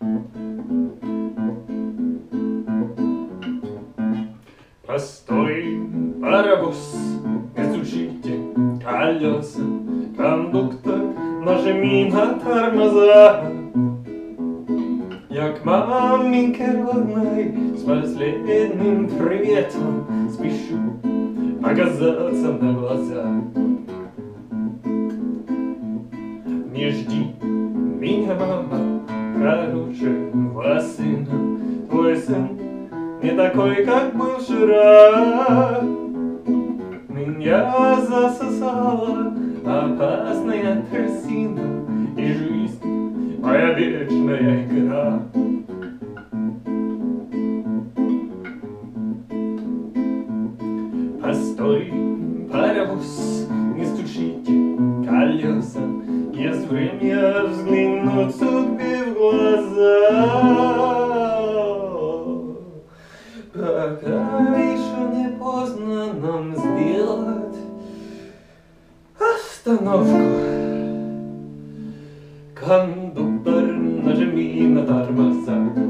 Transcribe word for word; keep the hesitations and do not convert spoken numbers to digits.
Постой, паровоз, не стучите колеса, кондуктор, нажми на тормоза. Я к маменьке родной с последним приветом спешу показаться на глаза. Не жди меня, мама, хорошего сына, твой сын не такой, как был вчера. Меня засосала опасная трясина, и жизнь моя вечная игра. Постой, паровоз, не стучите колеса, есть время взглянуть судьбе в глаза. Пока еще не поздно нам сделать остановку. Кондуктор, нажми на тормоза.